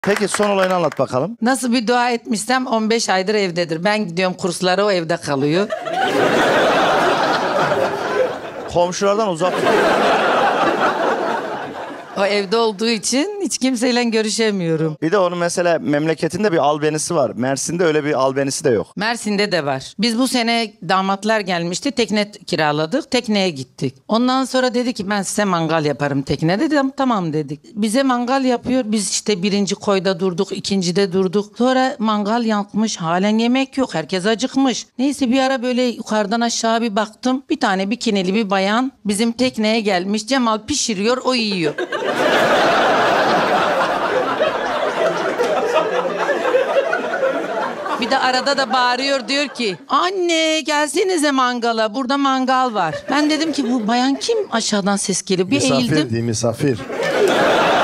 Peki son olayını anlat bakalım. Nasıl bir dua etmişsem 15 aydır evdedir. Ben gidiyorum kurslara, o evde kalıyor. Komşulardan uzak. O evde olduğu için hiç kimseyle görüşemiyorum. Bir de onun mesela memleketinde bir albenisi var. Mersin'de öyle bir albenisi de yok. Mersin'de de var. Biz bu sene damatlar gelmişti. Tekne kiraladık. Tekneye gittik. Ondan sonra dedi ki ben size mangal yaparım teknede. Dedim tamam dedik. Bize mangal yapıyor. Biz işte birinci koyda durduk. İkincide durduk. Sonra mangal yakmış. Halen yemek yok. Herkes acıkmış. Neyse bir ara böyle yukarıdan aşağı bir baktım. Bir tane bikinili bir bayan bizim tekneye gelmiş. Cemal pişiriyor, o yiyor. Bir de arada da bağırıyor, diyor ki anne gelsenize mangala, burada mangal var. Ben dedim ki bu bayan kim, aşağıdan ses geliyor. Bir Misafir eğildim. değil, misafir.